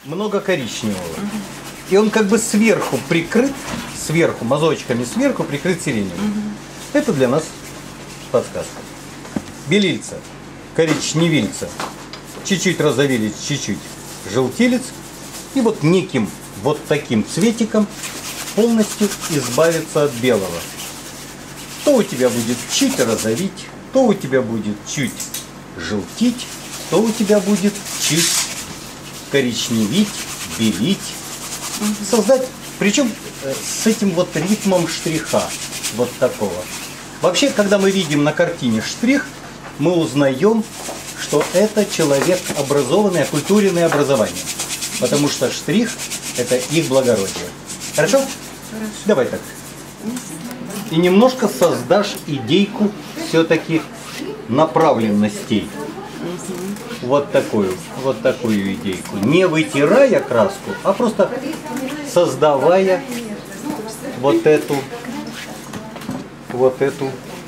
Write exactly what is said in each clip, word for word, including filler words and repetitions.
много коричневого. И он как бы сверху прикрыт, сверху, мазочками сверху прикрыт сиреневым. Это для нас подсказка. Белильца, коричневильца, чуть-чуть розовилец, чуть-чуть желтилец. И вот неким вот таким цветиком полностью избавиться от белого. То у тебя будет чуть розовить, то у тебя будет чуть желтить, то у тебя будет чуть коричневить, белить. Создать, причем с этим вот ритмом штриха, вот такого. Вообще, когда мы видим на картине штрих, мы узнаем, что это человек образованный, окультуренный образованием. Потому что штрих – это их благородие. Хорошо? Хорошо. Давай так. И немножко создашь идейку все-таки направленностей. Вот такую, вот такую идейку. Не вытирая краску, а просто создавая вот эту, вот эту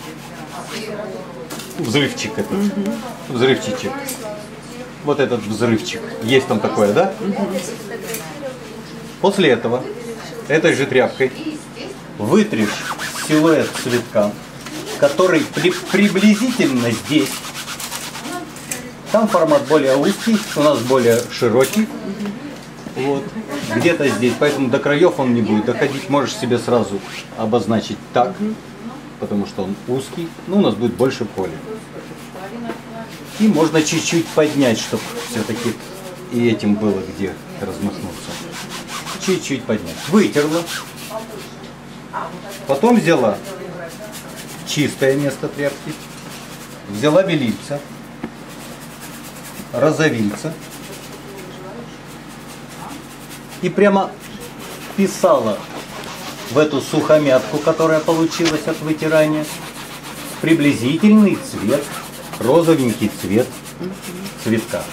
взрывчик этот, взрывчичек. Вот этот взрывчик. Есть там такое, да? После этого этой же тряпкой вытришь силуэт цветка, который при, приблизительно здесь. Там формат более узкий, у нас более широкий. Вот. Где-то здесь, поэтому до краев он не будет доходить. Можешь себе сразу обозначить так, потому что он узкий. Ну, у нас будет больше поля. И можно чуть-чуть поднять, чтобы все-таки и этим было где размахнуться. Чуть-чуть поднять. Вытерла. Потом взяла чистое место тряпки. Взяла белильца, розовильца. И прямо вписала в эту сухомятку, которая получилась от вытирания, приблизительный цвет, розовенький цвет цветка.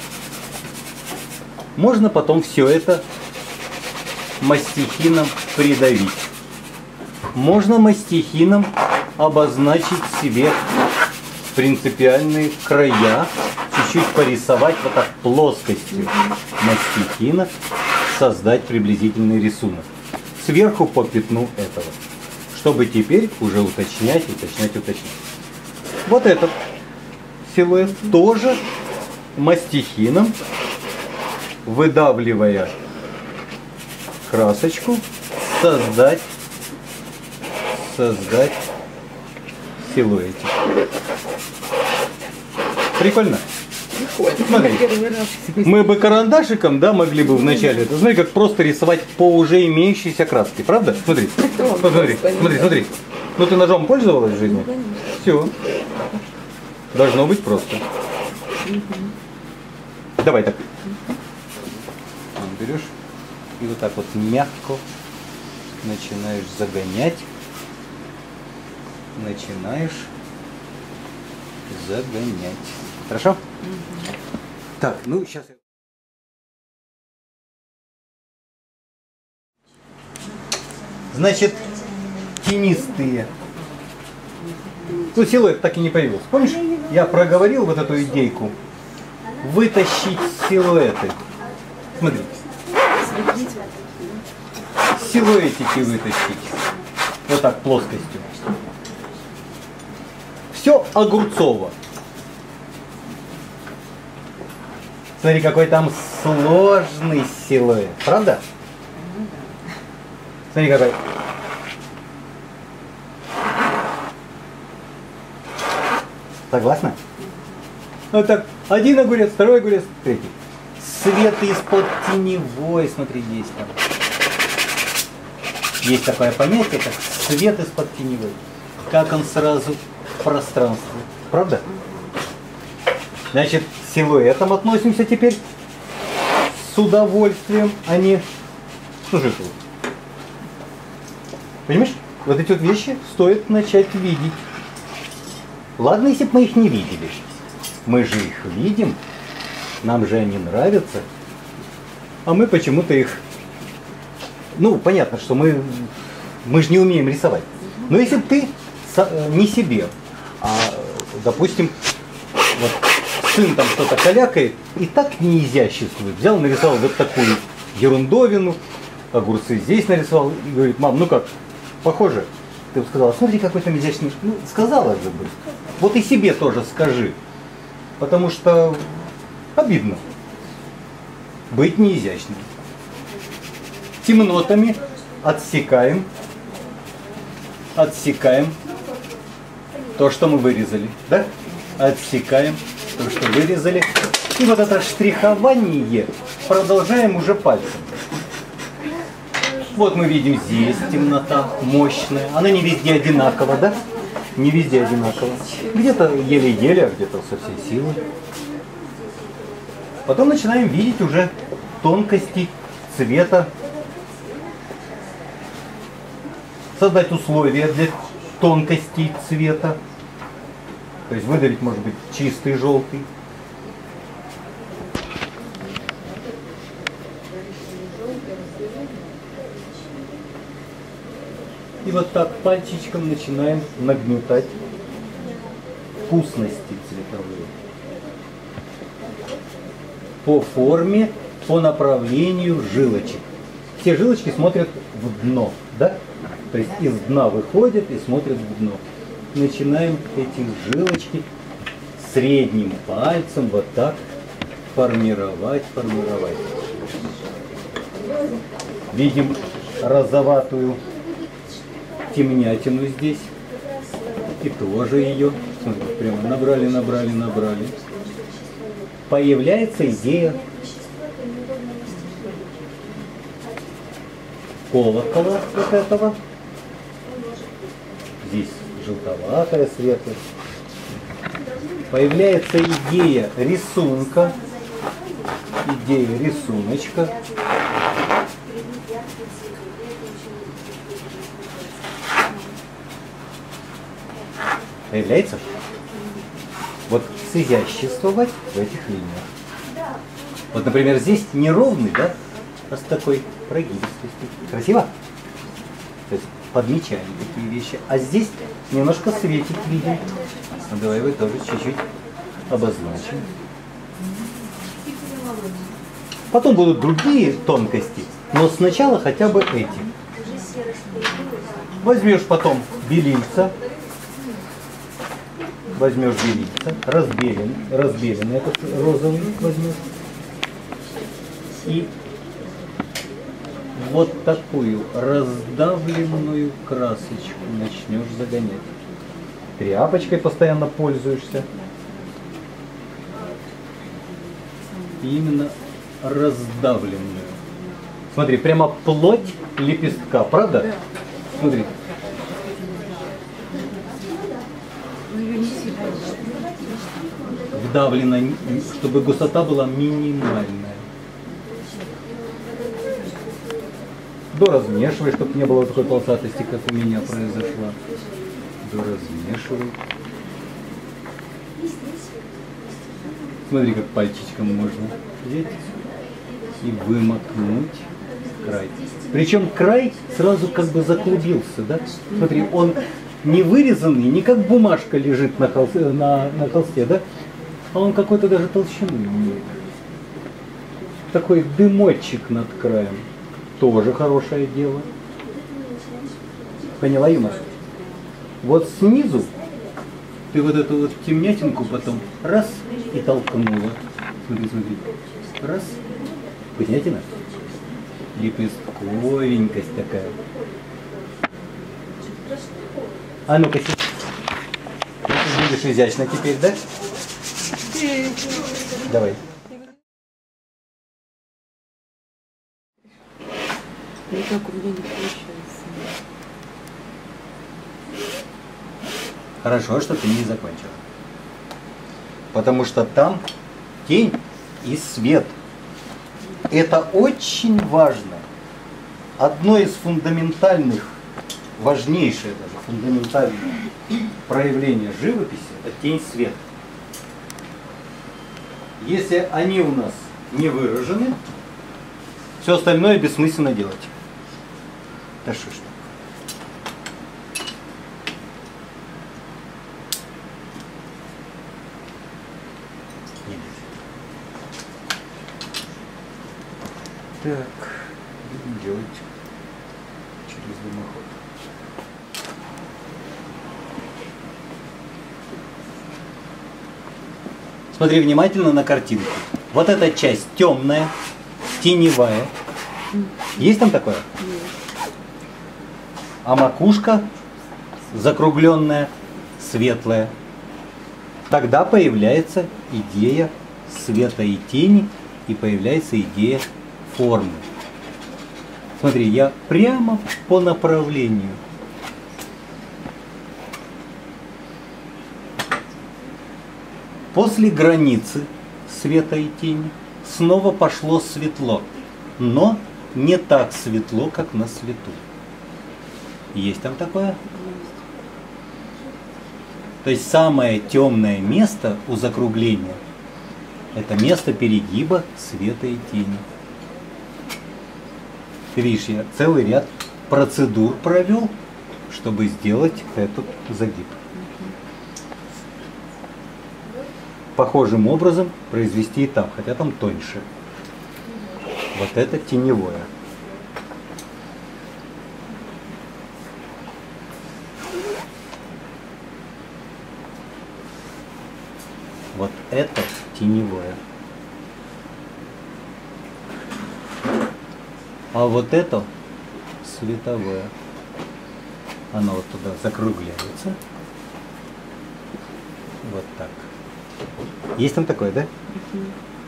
Можно потом все это мастихином придавить. Можно мастихином обозначить себе принципиальные края, чуть-чуть порисовать вот так плоскостью мастихина, создать приблизительный рисунок. Сверху по пятну этого. Чтобы теперь уже уточнять, уточнять, уточнять. Вот этот силуэт тоже мастихином, выдавливая красочку, создать, создать силуэтик. Прикольно? Смотри, мы бы карандашиком, да, могли бы вначале, это, смотри, как просто рисовать по уже имеющейся краске, правда? Смотри, смотри, смотри, смотри. Ну ты ножом пользовалась в жизни? Все. Должно быть просто. Давай так. Берешь и вот так вот мягко начинаешь загонять. Начинаешь загонять. Хорошо? Угу. Так, ну сейчас... Значит, тенистые. Ну, силуэт так и не появился. Помнишь, я проговорил вот эту идейку? Вытащить силуэты. Смотри. Силуэтики вытащить. Вот так, плоскостью. Все огурцово. Смотри, какой там сложный силуэт. Правда? Смотри, какой. Согласна? Вот так. Один огурец, второй огурец, третий. Свет из-под теневой, смотри, есть там. Есть такое понятие, как свет из-под теневой. Как он сразу в пространство. Правда? Значит, к силуэтам относимся теперь с удовольствием, а не... Слушай, понимаешь? Вот эти вот вещи стоит начать видеть. Ладно, если бы мы их не видели. Мы же их видим, нам же они нравятся, а мы почему-то их... Ну, понятно, что мы, мы же не умеем рисовать. Но если бы ты не себе, а, допустим, вот сын там что-то калякает и так не изяществует. Взял, нарисовал вот такую ерундовину, огурцы здесь нарисовал и говорит: мам, ну как, похоже? Ты бы сказала: смотри, какой там изящный. Ну, сказала же бы. Вот и себе тоже скажи. Потому что обидно быть неизящным. Темнотами отсекаем, отсекаем то, что мы вырезали, да? Отсекаем то, что вырезали. И вот это штрихование продолжаем уже пальцем. Вот мы видим здесь темнота мощная. Она не везде одинакова, да? Не везде одинакова. Где-то еле-еле, а где-то со всей силы. Потом начинаем видеть уже тонкости цвета. Создать условия для тонкостей цвета. То есть выдавить, может быть, чистый желтый. И вот так пальчиком начинаем нагнетать вкусности цветовые. По форме, по направлению жилочек. Все жилочки смотрят в дно, да? То есть из дна выходят и смотрят в дно. Начинаем эти жилочки средним пальцем вот так формировать, формировать. Видим розоватую темнятину здесь. И тоже ее. Смотрите, прямо набрали, набрали, набрали. Появляется идея колокола вот этого. Здесь желтоватая, светлая. Появляется идея рисунка. Идея рисуночка. Появляется вот сизяществовать в этих линиях. Вот, например, здесь неровный, да, а с такой прогибистостью. Красиво? То есть подмечаем такие вещи. А здесь немножко светик видим. Ну, давай вы тоже чуть-чуть обозначим. Потом будут другие тонкости, но сначала хотя бы эти. Возьмешь потом белильца. Возьмешь белильца, разбелен, разбелен этот розовый возьмешь. И вот такую раздавленную красочку начнешь загонять. Тряпочкой постоянно пользуешься. И именно раздавленную. Смотри, прямо плоть лепестка, правда? Да. Смотри. Вдавлено, чтобы густота была минимальная. Доразмешивай, чтобы не было такой полосатости, как у меня произошла. Доразмешивай. Смотри, как пальчиком можно взять и вымокнуть край. Причем край сразу как бы заклубился, да? Смотри, он не вырезанный, не как бумажка лежит на холсте, на, на холсте, да? А он какой-то даже толщины имеет. Такой дымочек над краем. Тоже хорошее дело. Поняла, Юма? Вот снизу ты вот эту вот темнятинку потом раз и толкнула. Смотри, смотри. Раз. Понятно? Лепестковенькость такая. А ну-ка, будешь изящно теперь, да? Давай. Никак у меня не получается. Хорошо, что ты не закончила. Потому что там тень и свет. Это очень важно. Одно из фундаментальных, важнейшее даже, фундаментальное проявление живописи – это тень и свет. Если они у нас не выражены, все остальное бессмысленно делать. Да что ж так. не лезет. Так, будем делать через дымоход. Смотри внимательно на картинку. Вот эта часть темная, теневая. Есть там такое? Нет. А макушка закругленная, светлая. Тогда появляется идея света и тени, и появляется идея формы. Смотри, я прямо по направлению. После границы света и тени снова пошло светло, но не так светло, как на свету. Есть там такое? То есть самое темное место у закругления – это место перегиба света и тени. Ты видишь, я целый ряд процедур провел, чтобы сделать этот загиб. Похожим образом произвести и там, хотя там тоньше. Вот это теневое. Вот это теневое. А вот это световое. Оно вот туда закругляется. Вот так. Есть там такое, да? Угу.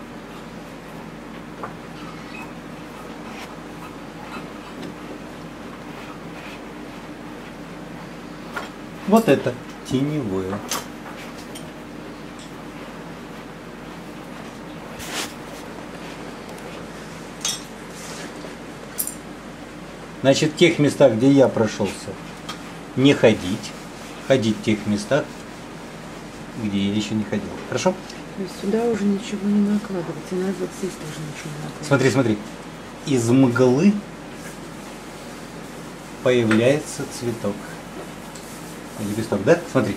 Вот это теневое. Значит, в тех местах, где я прошелся, не ходить. Ходить в тех местах, где я еще не ходил. Хорошо? То есть сюда уже ничего не накладывать, и на вот здесь тоже ничего не накладывать. Смотри, смотри. Из мглы появляется цветок. Лепесток, да? Смотри.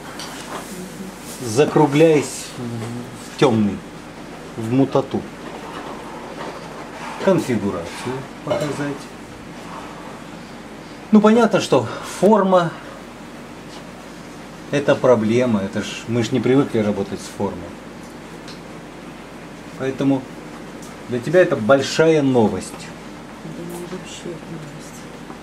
Закругляясь в темный, в мутату. Конфигурацию показать. Ну, понятно, что форма – это проблема. Это ж, мы ж не привыкли работать с формой. Поэтому для тебя это большая новость. Да не вообще новость.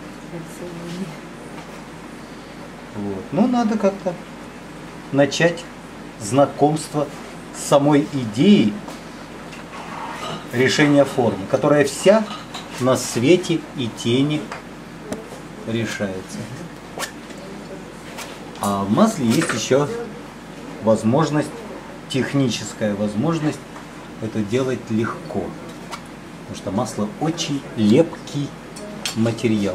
Вот. Ну, надо как-то начать знакомство с самой идеей решения формы, которая вся на свете и тени решается. А в масле есть еще возможность, техническая возможность это делать легко. Потому что масло очень лепкий материал.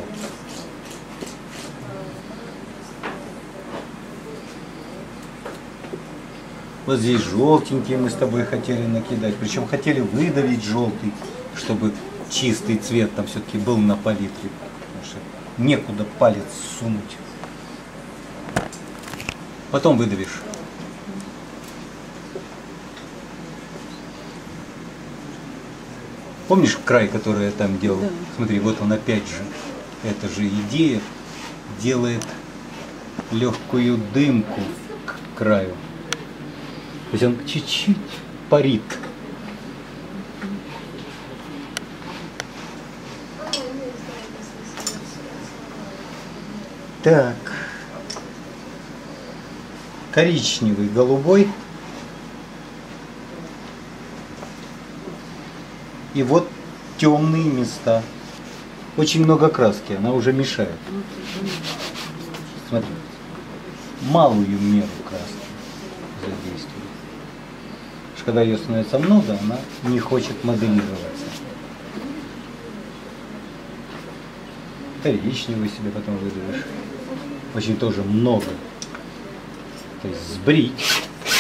Вот здесь желтенькие мы с тобой хотели накидать. Причем хотели выдавить желтый, чтобы чистый цвет там все-таки был на палитре. Потому что некуда палец сунуть. Потом выдавишь. Помнишь край, который я там делал? Да. Смотри, вот он опять же. Эта же идея делает легкую дымку к краю. То есть он чуть-чуть парит. Так. Коричневый, голубой. И вот темные места. Очень много краски, она уже мешает. Смотри. Малую меру краски задействует. Потому что когда ее становится много, она не хочет моделироваться. Коричневый себе потом выдавишь. Очень тоже много. То есть сбрить.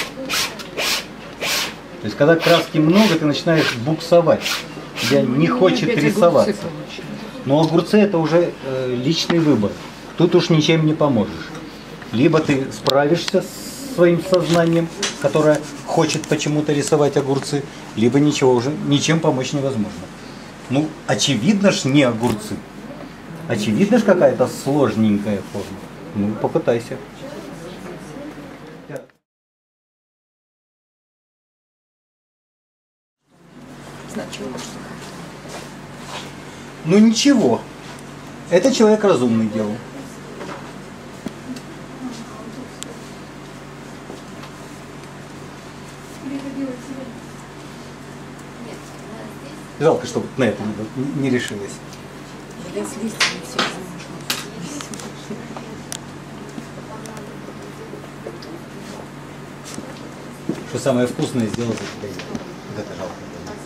То есть когда краски много, ты начинаешь буксовать. Тебя не хочет рисоваться. Но огурцы это уже э, личный выбор. Тут уж ничем не поможешь. Либо ты справишься с своим сознанием, которое хочет почему-то рисовать огурцы, либо ничего уже, ничем помочь невозможно. Ну, очевидно ж не огурцы. Очевидно ж какая-то сложненькая форма. Ну, попытайся. Ну ничего. Это человек разумный делал. Жалко, что на это не, не решилась. Что самое вкусное сделал за тебя. Вот это жалко.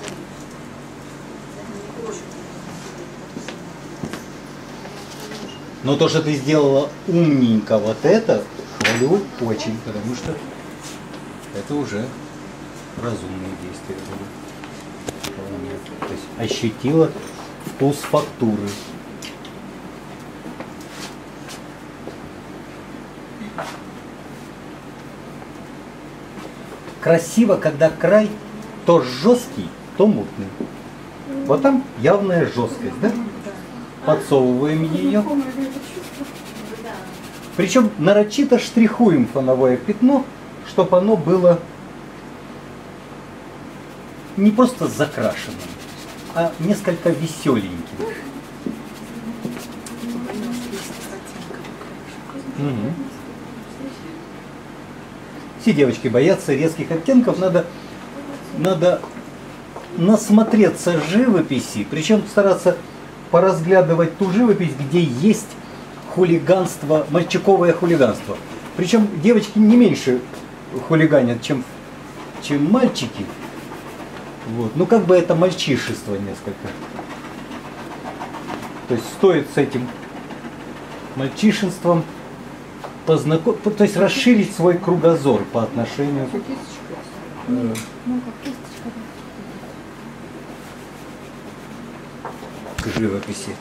Но то, что ты сделала умненько, вот это хвалю очень, потому что это уже разумные действия были. То есть ощутила вкус фактуры. Красиво, когда край то жесткий, то мутный. Вот там явная жесткость, да? Подсовываем ее. Причем нарочито штрихуем фоновое пятно, чтобы оно было не просто закрашенным, а несколько веселеньким. Угу. Все девочки боятся резких оттенков, надо, надо насмотреться живописи, причем стараться поразглядывать ту живопись, где есть хулиганство, мальчиковое хулиганство. Причем девочки не меньше хулиганят, чем, чем мальчики. Вот. Ну как бы это мальчишество несколько. То есть стоит с этим мальчишенством познаком... то есть расширить свой кругозор по отношению э... к живописи.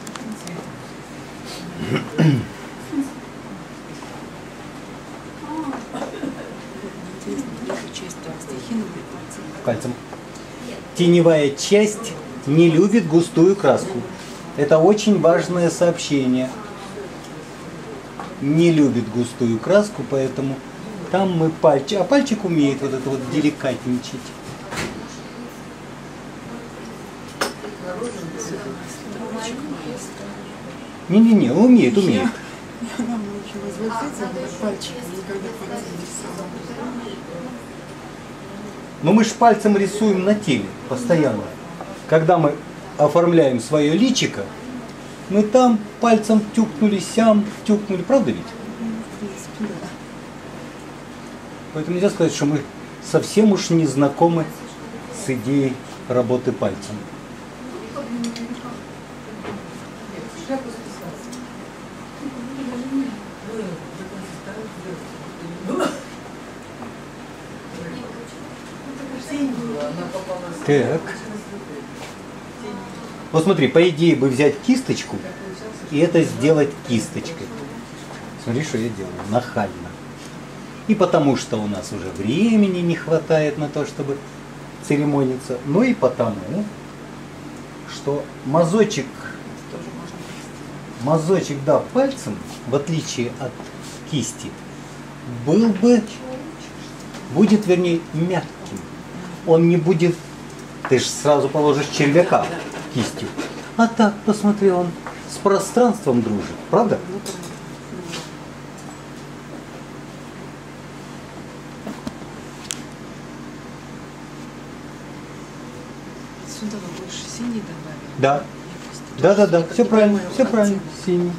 Пальцем. Теневая часть не любит густую краску. Это очень важное сообщение. Не любит густую краску, поэтому там мы пальчик, а пальчик умеет вот это вот деликатничать. Не-не-не, умеет, умеет. Но мы ж пальцем рисуем на теле постоянно. Когда мы оформляем свое личико, мы там пальцем тюкнули, сям тюкнули. Правда ведь? Поэтому нельзя сказать, что мы совсем уж не знакомы с идеей работы пальцем. Так. Вот смотри, по идее бы взять кисточку и это сделать кисточкой. Смотри, что я делаю. Нахально. И потому что у нас уже времени не хватает на то, чтобы церемониться, но и потому, что мазочек, мазочек, да, пальцем, в отличие от кисти, был бы, будет, вернее, мягким. Он не будет, ты же сразу положишь червяка кистью. А так, посмотри, он с пространством дружит, правда? Сюда вы больше синий добавили? Да. Да, да, да, все правильно, все правильно, синий.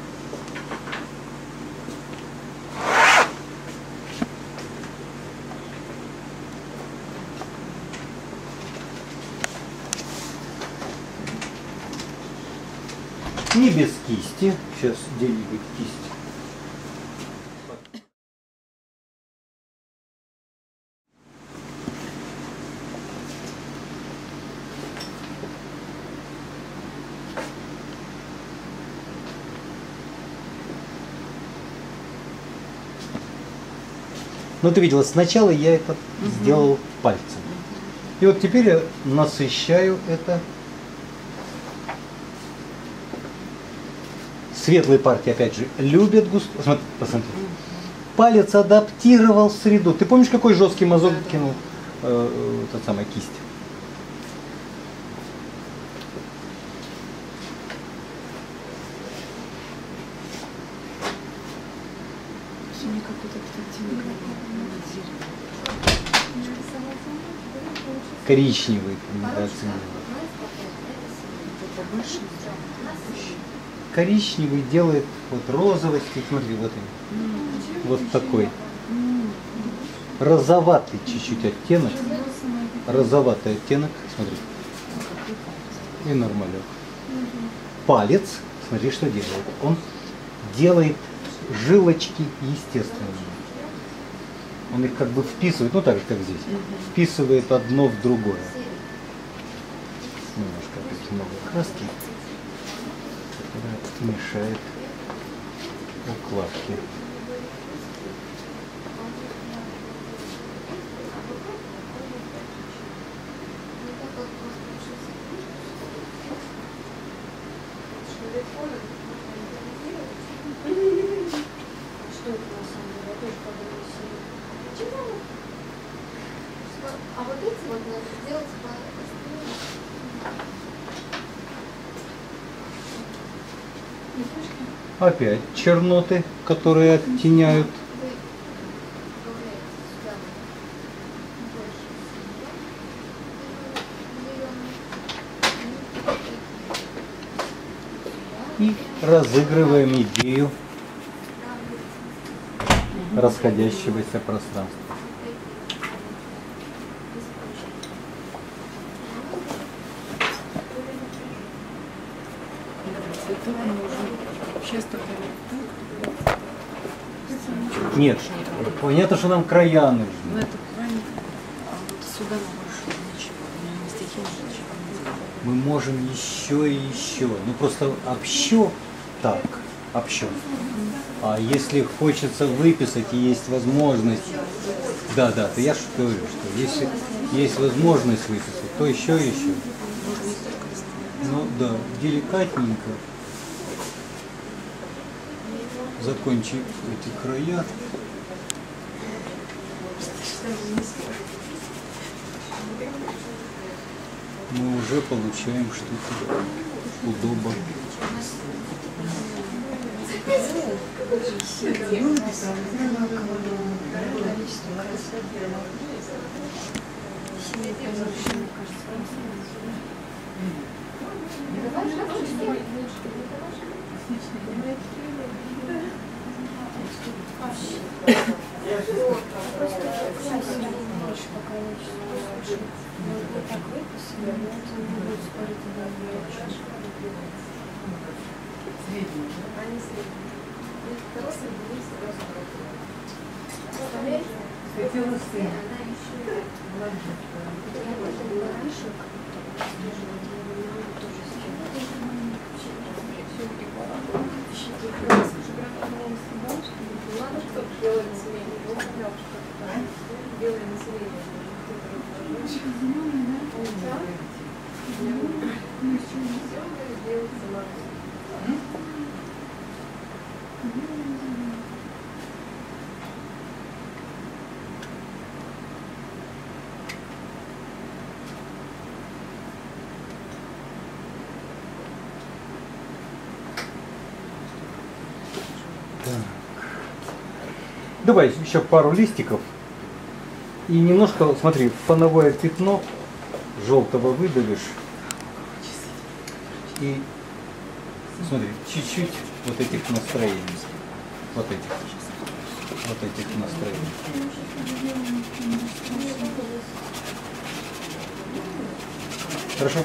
Не без кисти. Сейчас где-нибудь кисть. Ну ты видела, сначала я это угу. сделал пальцем. И вот теперь я насыщаю это. Светлые партии, опять же, любят густой. Смотри, посмотри. Палец адаптировал среду. Ты помнишь, какой жесткий мазок кинул э, э, тот самый кисть? Коричневый. Коричневый делает вот розовости, смотри, вот он, вот такой. Розоватый чуть-чуть оттенок. Розоватый оттенок, смотри. И нормально. Палец, смотри, что делает. Он делает жилочки естественными. Он их как бы вписывает, ну так же, как здесь. Вписывает одно в другое. Немножко опять много краски, которая мешает укладке. А вот эти вот надо сделать по... Опять черноты, которые оттеняют. И разыгрываем идею расходящегося пространства. Нет, понятно, что нам края нужны. Ну это правильно. А вот сюда мы больше ничего. На стихи ничего не сделаем. Мы можем еще и еще. Ну просто общо так, общо. А если хочется выписать и есть возможность, да, да, то я же говорю, что если есть возможность выписать, то еще и еще. Ну да, деликатненько закончи эти края. Мы уже получаем что-то удобно. Давай еще пару листиков. И немножко, смотри, фоновое пятно желтого выдавишь. И смотри, чуть-чуть вот этих настроений. Вот этих. Вот этих настроений. Хорошо?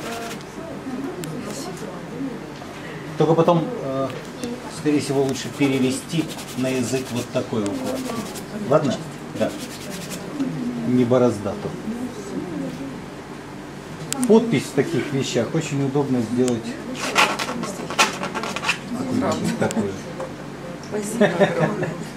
Только потом, э, скорее всего, лучше перевести на язык вот такой уклад. Ладно? Да. Не бороздату. Подпись в таких вещах очень удобно сделать такую. Спасибо огромное.